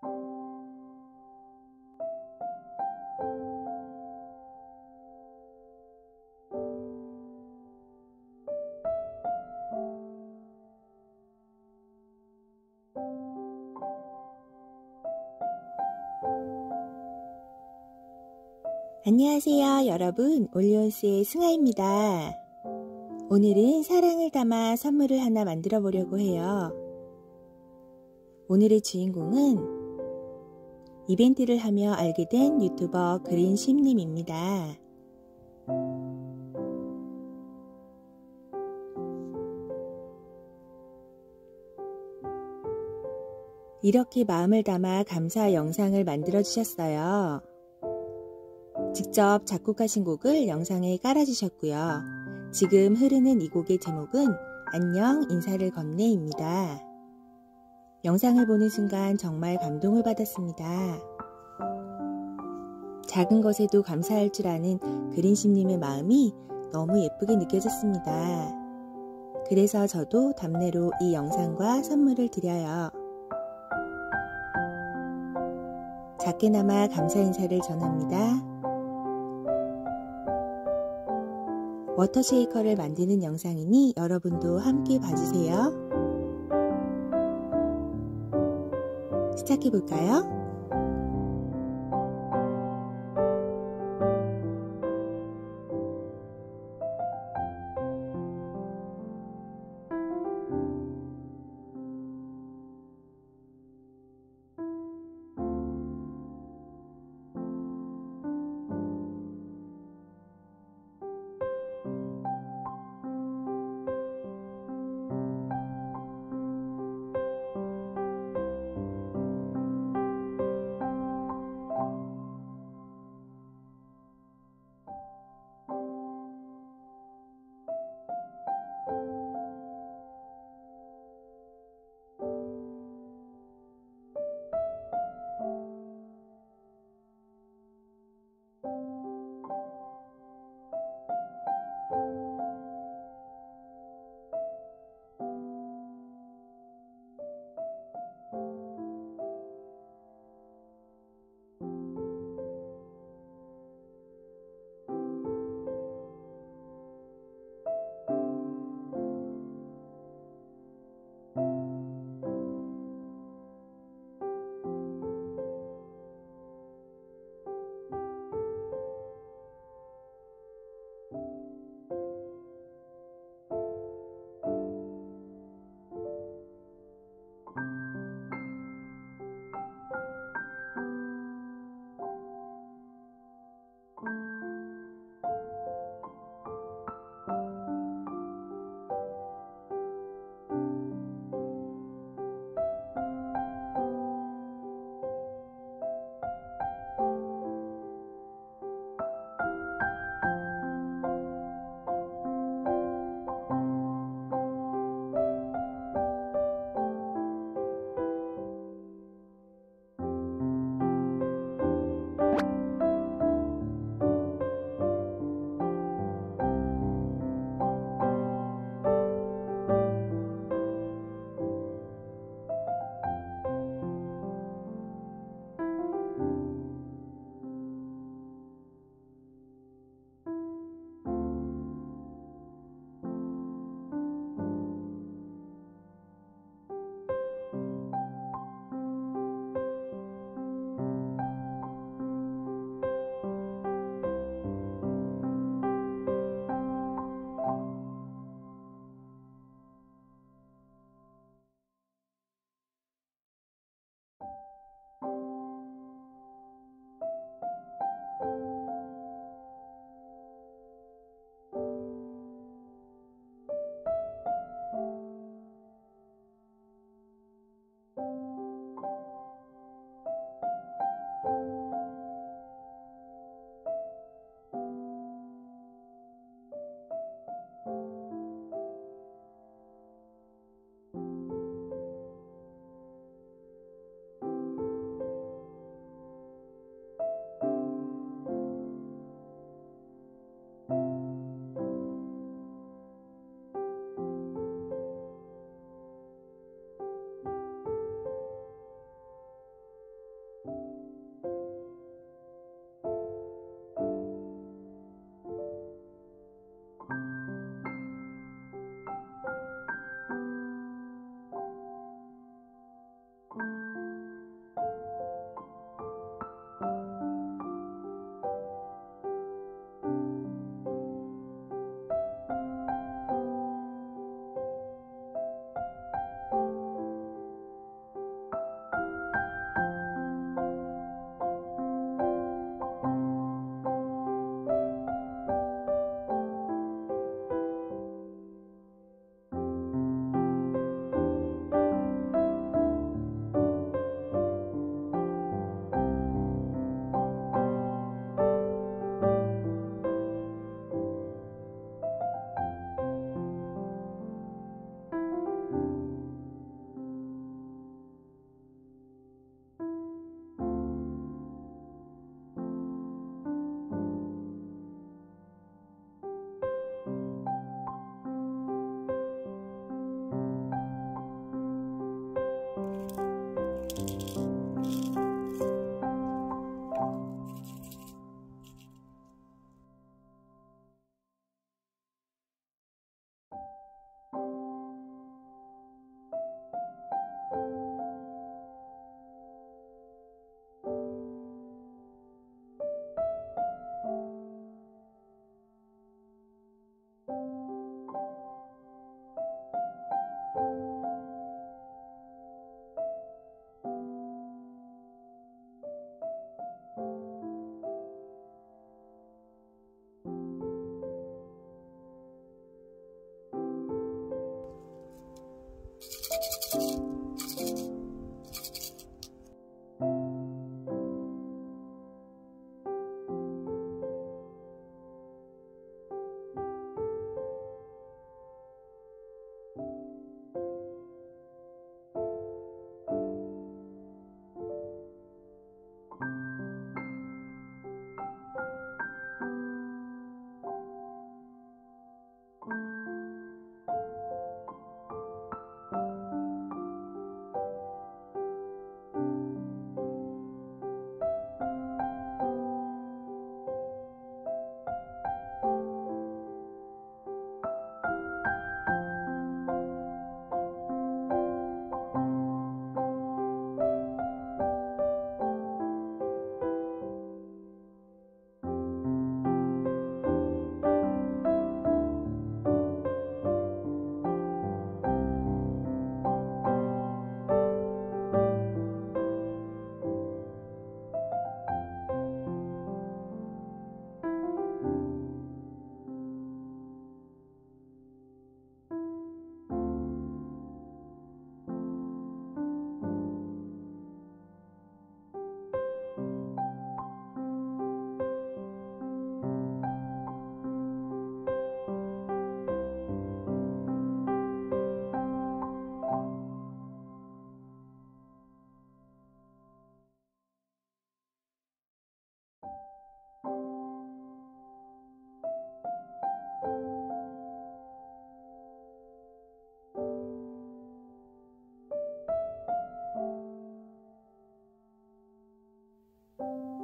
안녕하세요 여러분, 올리온스의 승아입니다. 오늘은 사랑을 담아 선물을 하나 만들어 보려고 해요. 오늘의 주인공은 이벤트를 하며 알게 된 유튜버 그린심님입니다. 이렇게 마음을 담아 감사 영상을 만들어 주셨어요. 직접 작곡하신 곡을 영상에 깔아주셨고요. 지금 흐르는 이 곡의 제목은 안녕 인사를 건네입니다. 영상을 보는 순간 정말 감동을 받았습니다. 작은 것에도 감사할 줄 아는 그린심님의 마음이 너무 예쁘게 느껴졌습니다. 그래서 저도 답례로 이 영상과 선물을 드려요. 작게나마 감사 인사를 전합니다. 워터쉐이커를 만드는 영상이니 여러분도 함께 봐주세요. 시작해볼까요?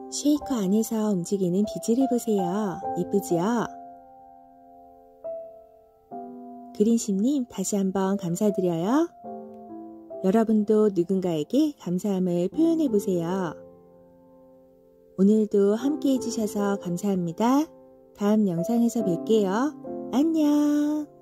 쉐이커 안에서 움직이는 비즈를 보세요. 이쁘지요? 그린심님 다시 한번 감사드려요. 여러분도 누군가에게 감사함을 표현해 보세요. 오늘도 함께 해주셔서 감사합니다. 다음 영상에서 뵐게요. 안녕.